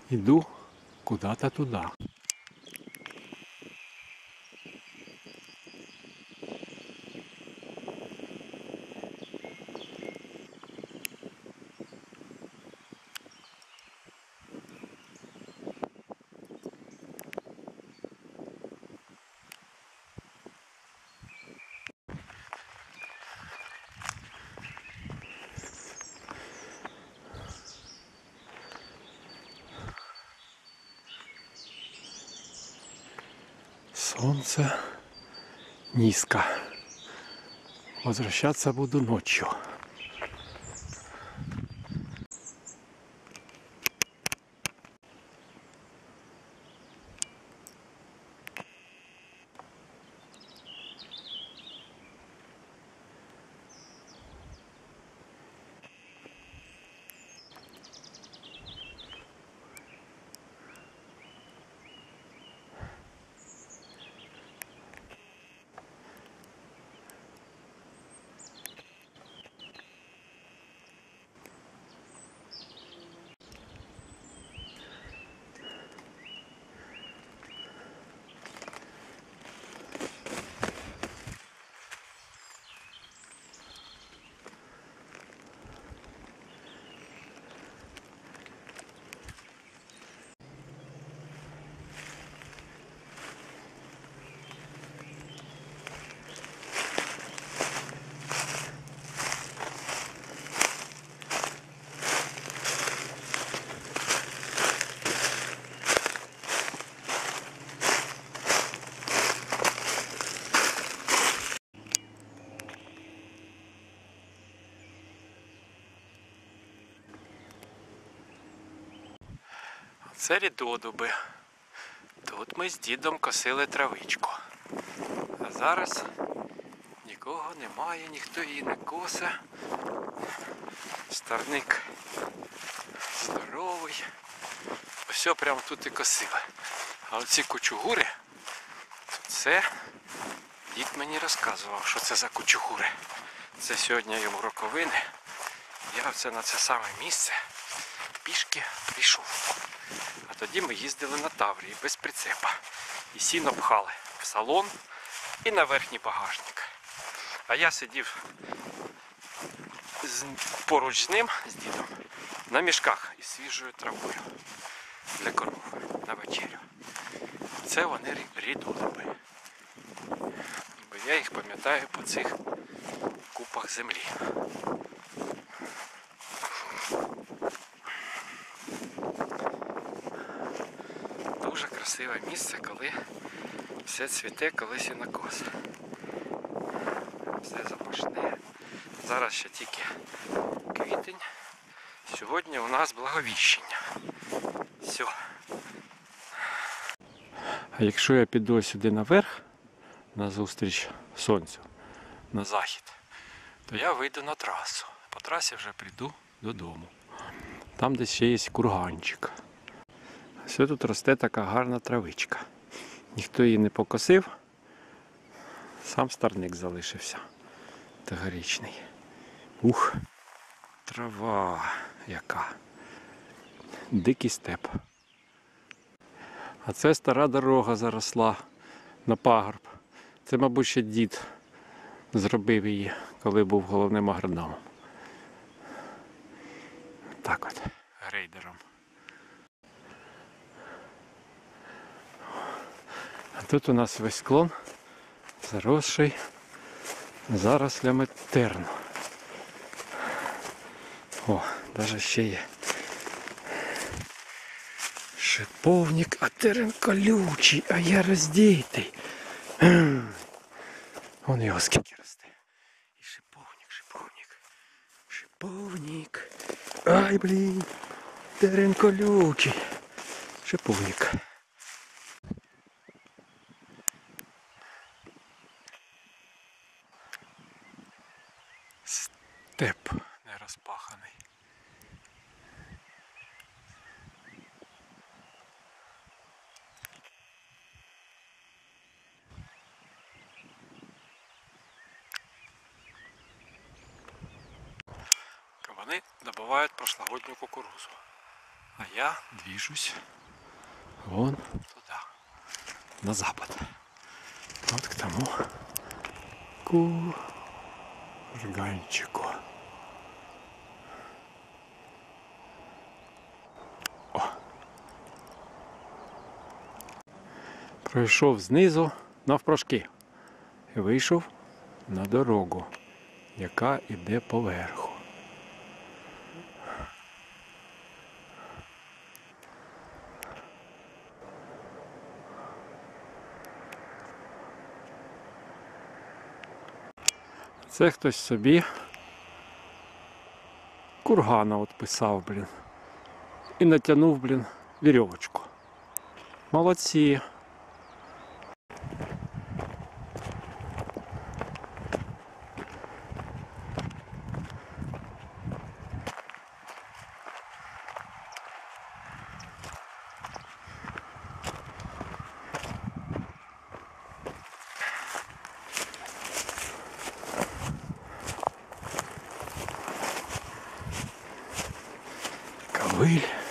Иду куда-то туда. Солнце низко. Возвращаться буду ночью. Це рідодуби. Тут ми з дідом косили травичку. А зараз нікого немає, ніхто її не косе. Старник здоровий. Все прямо тут і косили. А оці кучугури, це дід мені розказував, що це за кучугури. Це сьогодні йому роковини. Я оце на це саме місце пішки прийшов. А тоді ми їздили на Таврії без прицепа. І сіно пхали в салон і на верхній багажник. А я сидів поруч з ним, з дідом, на мішках із свіжою травою для коров на вечерю. Це вони рідодуби. Бо я їх пам'ятаю по цих купах землі. Дуже красиве місце, коли все цвіте, коли сінокос. Все запашне. Зараз ще тільки квітень. Сьогодні у нас Благовіщення. Все. А якщо я піду сюди наверх, назустріч сонцю, на захід, то я вийду на трасу. По трасі вже прийду додому. Там десь ще є курганчик. Все тут росте така гарна травичка. Ніхто її не покосив, сам старник залишився тогорічний. Ух, трава яка. Дикий степ. А це стара дорога заросла на пагорб. Це, мабуть, ще дід зробив її, коли був головним агрономом. Так от, грейдером. А тут у нас весь склон заросший зарослями терну. О, навіть ще є шиповник, а терен колючий, а я роздітий. Вон його скільки росте. І шиповник, шиповник, шиповник. Ай, блін, терен колючий. Шиповник. Степ не розпаханий. Вони добувають прошлогодню кукурузу. А я движусь вон туда, на запад. Вот к тому курганчику. О. Пройшов знизу навпрошки і вийшов на дорогу, яка йде поверху. Це хтось собі кургана от писав, блін. І натягнув, блін, вірьовочку. Молодці. Ковиль.